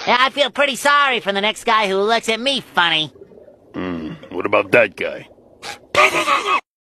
Yeah, I feel pretty sorry for the next guy who looks at me funny. What about that guy?